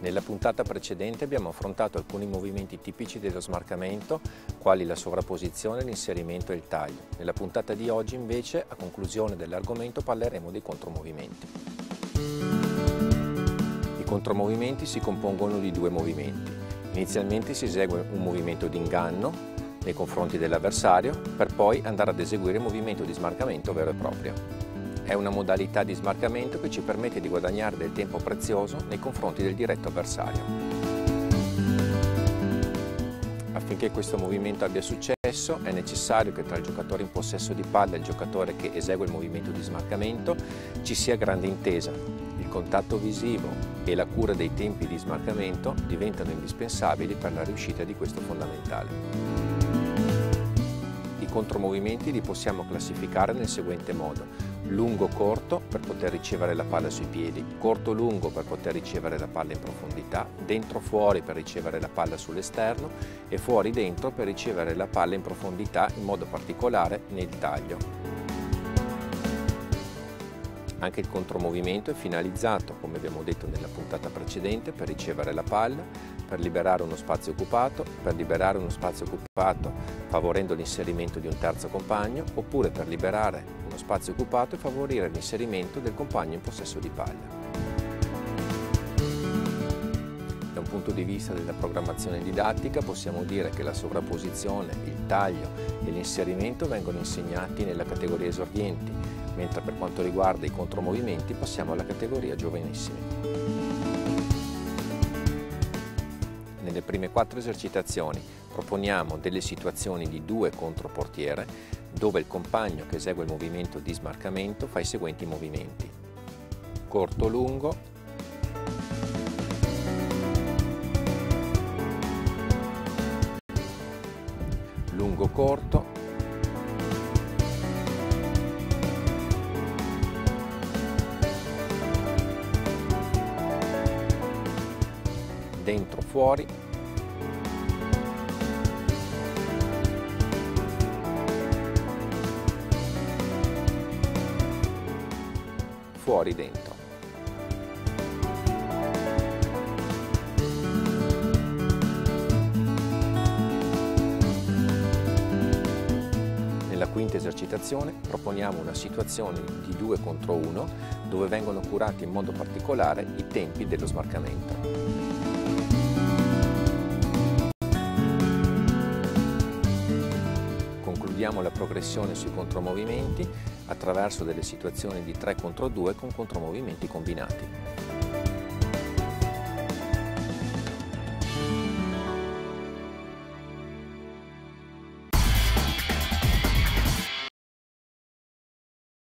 Nella puntata precedente abbiamo affrontato alcuni movimenti tipici dello smarcamento, quali la sovrapposizione, l'inserimento e il taglio. Nella puntata di oggi invece, a conclusione dell'argomento, parleremo dei contromovimenti. I contromovimenti si compongono di due movimenti. Inizialmente si esegue un movimento di inganno nei confronti dell'avversario, per poi andare ad eseguire il movimento di smarcamento vero e proprio. È una modalità di smarcamento che ci permette di guadagnare del tempo prezioso nei confronti del diretto avversario. Affinché questo movimento abbia successo è necessario che tra il giocatore in possesso di palla e il giocatore che esegue il movimento di smarcamento ci sia grande intesa. Il contatto visivo e la cura dei tempi di smarcamento diventano indispensabili per la riuscita di questo fondamentale. I contromovimenti li possiamo classificare nel seguente modo: lungo-corto per poter ricevere la palla sui piedi, corto-lungo per poter ricevere la palla in profondità, dentro-fuori per ricevere la palla sull'esterno e fuori-dentro per ricevere la palla in profondità, in modo particolare nel taglio. Anche il contromovimento è finalizzato, come abbiamo detto nella puntata precedente, per ricevere la palla, per liberare uno spazio occupato, favorendo l'inserimento di un terzo compagno, oppure per liberare uno spazio occupato e favorire l'inserimento del compagno in possesso di palla. Da un punto di vista della programmazione didattica possiamo dire che la sovrapposizione, il taglio e l'inserimento vengono insegnati nella categoria esordienti, mentre per quanto riguarda i contromovimenti passiamo alla categoria giovanissimi. Nelle prime 4 esercitazioni proponiamo delle situazioni di 2 controportiere dove il compagno che esegue il movimento di smarcamento fa i seguenti movimenti: corto-lungo, lungo-corto, dentro-fuori, fuori-dentro. Nella quinta esercitazione proponiamo una situazione di 2 contro 1 dove vengono curati in modo particolare i tempi dello smarcamento. Concludiamo la progressione sui contromovimenti attraverso delle situazioni di 3 contro 2 con contromovimenti combinati.